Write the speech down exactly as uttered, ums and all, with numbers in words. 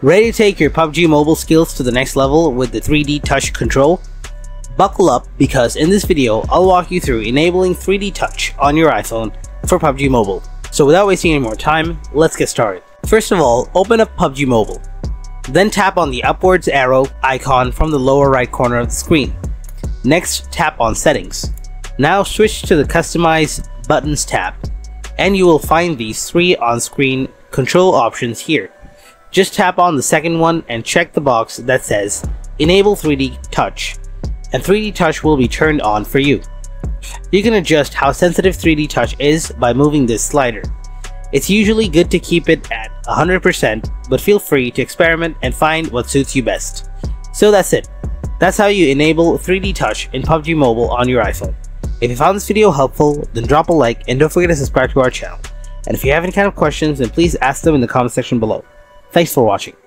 Ready to take your P U B G Mobile skills to the next level with the three D touch control? Buckle up, because in this video I'll walk you through enabling three D touch on your iPhone for P U B G Mobile. So without wasting any more time, let's get started. First of all, open up P U B G Mobile. Then tap on the upwards arrow icon from the lower right corner of the screen. Next, tap on Settings. Now switch to the Customize Buttons tab, and you will find these three on-screen control options here. Just tap on the second one and check the box that says Enable three D Touch, and three D Touch will be turned on for you. You can adjust how sensitive three D Touch is by moving this slider. It's usually good to keep it at one hundred percent, but feel free to experiment and find what suits you best. So that's it. That's how you enable three D Touch in P U B G Mobile on your iPhone. If you found this video helpful, then drop a like and don't forget to subscribe to our channel. And if you have any kind of questions, then please ask them in the comment section below. Thanks for watching.